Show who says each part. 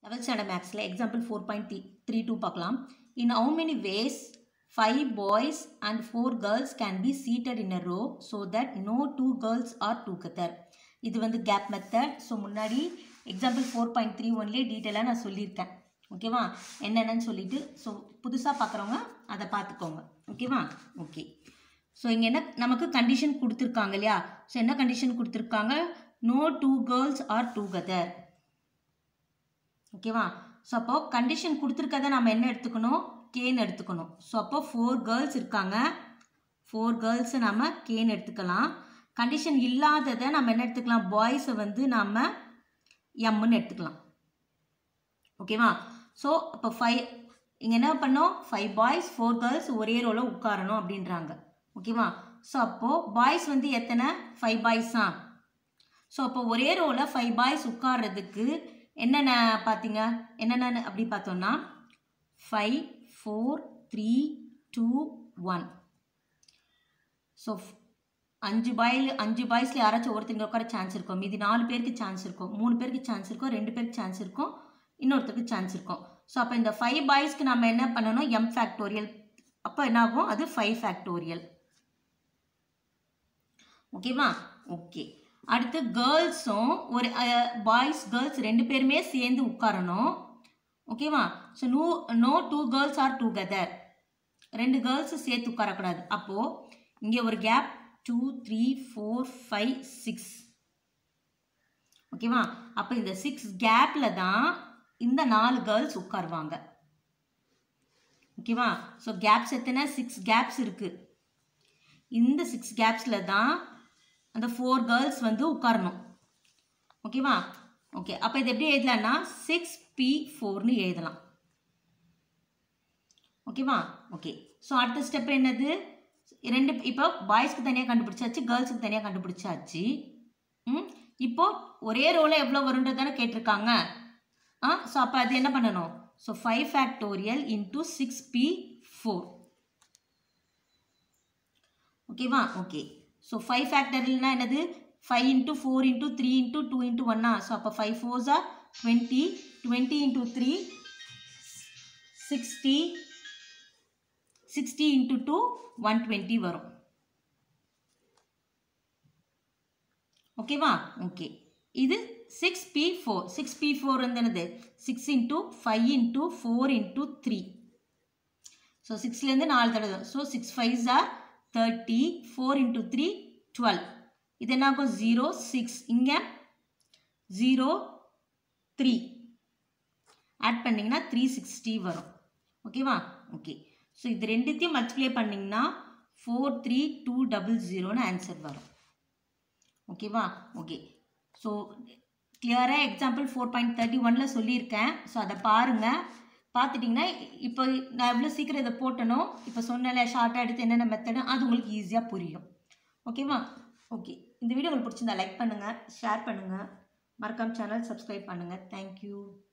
Speaker 1: 11th standard mathsல example 4.32 பார்க்கலாம். In how many ways 5 boys and 4 girls can be seated in a row so that no 2 girls are together? இது வந்து gap method. So முன்னாடி example 4.31லே டீட்டெயிலாக நான் சொல்லியிருக்கேன். ஓகேவா, என்னென்னு சொல்லிட்டு ஸோ புதுசாக பார்க்குறவங்க அதை பார்த்துக்கோங்க. ஓகேவா, ஓகே. ஸோ இங்கே என்ன நமக்கு கண்டிஷன் கொடுத்துருக்காங்க இல்லையா? ஸோ என்ன கண்டிஷன் கொடுத்துருக்காங்க? no 2 girls are together. ஓகேவா, ஸோ அப்போ கண்டிஷன் கொடுத்துருக்கதை நம்ம என்ன எடுத்துக்கணும்? கேன்னு எடுத்துக்கணும். ஸோ அப்போ 4 கேர்ள்ஸ் இருக்காங்க, 4 கேர்ள்ஸை நம்ம கேன்னு எடுத்துக்கலாம். கண்டிஷன் இல்லாததை நம்ம என்ன எடுத்துக்கலாம்? பாய்ஸை வந்து நம்ம எம்முன்னு எடுத்துக்கலாம். ஓகேவா, ஸோ அப்போ 5 இங்கே என்ன பண்ணோம்? 5 பாய்ஸ் 4 கேர்ள்ஸ் ஒரே ரோவில் உட்காரணும் அப்படின்றாங்க. ஓகேவா, ஸோ அப்போது பாய்ஸ் வந்து எத்தனை? 5 பாய்ஸா? ஸோ அப்போ ஒரே ரோவில் 5 பாய்ஸ் உட்கார்றதுக்கு என்னென்ன பார்த்தீங்க? என்னென்ன அப்படி பார்த்தோம்னா 5 4 3 2 1. ஸோ 5 பாய்ஸில் யாராச்சும் ஒருத்தங்க உட்கார சான்ஸ் இருக்கும், மீதி 4 பேருக்கு சான்ஸ் இருக்கும், 3 பேருக்கு சான்ஸ் இருக்கும், 2 பேருக்கு சான்ஸ் இருக்கும், இன்னொருத்தருக்கு சான்ஸ் இருக்கும். ஸோ அப்போ இந்த 5 பாய்ஸ்க்கு நம்ம என்ன பண்ணணும்? m factorial. அப்போ என்ன ஆகும்? அது 5 ஃபேக்டோரியல். ஓகேவா, ஓகே. அடுத்து கேர்ள்ஸும் ஒரு பாய்ஸ் கேர்ள்ஸ் 2 பேருமே சேர்ந்து உட்காரணும். ஓகேவா, so no 2 girls are together. 2 girls சேர்த்து உட்காரக்கூடாது. அப்போது இங்கே ஒரு கேப் 2 3 4 5 6. ஓகேவா, அப்போ இந்த 6 கேப்பில் தான் இந்த 4 கேர்ள்ஸ் உட்காருவாங்க. ஓகேவா, ஸோ கேப்ஸ் எத்தனை? 6 கேப்ஸ் இருக்குது. இந்த 6 கேப்ஸில் தான் அந்த 4 கேர்ள்ஸ் வந்து உட்காரணும். ஓகேவா, ஓகே. அப்போ இது எப்படி எழுதலாம்னா 6p4ன்னு எழுதலாம். ஓகேவா, ஓகே. ஸோ அடுத்த ஸ்டெப் என்னது? இப்போ பாய்ஸ்க்கு தனியாக கண்டுபிடிச்சாச்சு, கேர்ள்ஸுக்கு தனியாக கண்டுபிடிச்சாச்சு. இப்போ ஒரே ரோவில் எவ்வளோ வரும்ன்றது தானே கேட்டிருக்காங்க. ஸோ அப்போ அது என்ன பண்ணணும்? So 5 factorial into 6p4. ஓகேவா, ஓகே. ஸோ 5 ஃபேக்டரியல்னா என்னது? 5 into 4 into 3 into 2 into 1. So அப்போ 5 4s are 20, 20 இன்ட்டு 3 60, 60 இன்ட்டு 2 120 வரும். ஓகேவா, ஓகே. இது 6p4. 6p4 வந்து என்னது? 6 இன்ட்டு 5 இன்ட்டு 4 இன்ட்டு 3. ஸோ 6லேருந்து 4 தடவை. So 6 5s are 30, 4 into 3 12. இது என்ன ஆகும்? 0 6. இங்கே 0 3 ஆட் பண்ணிங்கன்னா 360 வரும். ஓகேவா, ஓகே. ஸோ இது ரெண்டுத்தையும் மல்டிப்ளை பண்ணிங்கன்னா 43200ன்னு ஆன்சர் வரும். ஓகேவா, ஓகே. ஸோ கிளியராக எக்ஸாம்பிள் 4.31ல் சொல்லியிருக்கேன். ஸோ அதை பாருங்கள். பார்த்துட்டிங்கன்னா இப்போ நான் எவ்வளோ சீக்கிரம் இதை போட்டனோ, இப்போ சொன்னல ஷார்ட்டாக எடுத்து என்னென்ன மெத்தடு, அது உங்களுக்கு ஈஸியாக புரியும். ஓகேவா, ஓகே. இந்த வீடியோ உங்களுக்கு பிடிச்சிருந்தா லைக் பண்ணுங்கள், ஷேர் பண்ணுங்கள், மறக்காம சேனல் சப்ஸ்கிரைப் பண்ணுங்கள். தேங்க்யூ.